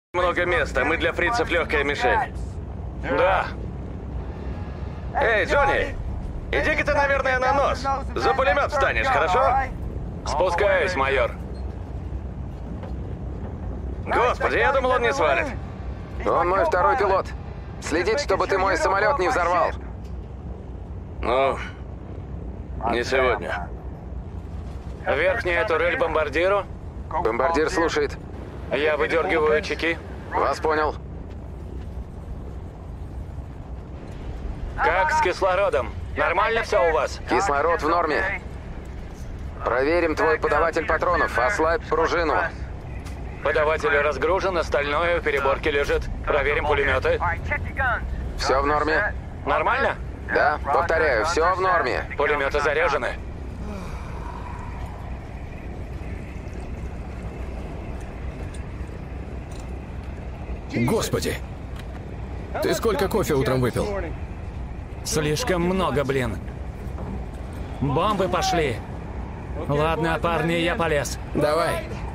Много места, мы для фрицев легкая мишень. Да. Эй, Джонни, иди-ка ты, наверное, на нос. За пулемет встанешь, хорошо? Спускаюсь, майор. Господи, я думал, он не свалит. Он мой второй пилот. Следить, чтобы ты мой самолет не взорвал. Ну, не сегодня. Верхняя турель бомбардиру. Бомбардир слушает. Я выдергиваю чеки. Вас понял. Как с кислородом? Нормально все у вас? Кислород в норме. Проверим твой подаватель патронов. Ослабь пружину. Подаватель разгружен, остальное в переборке лежит. Проверим пулеметы. Все в норме? Нормально? Да, повторяю, все в норме. Пулеметы заряжены. Господи! Ты сколько кофе утром выпил? Слишком много, блин. Бомбы пошли. Ладно, парни, я полез. Давай.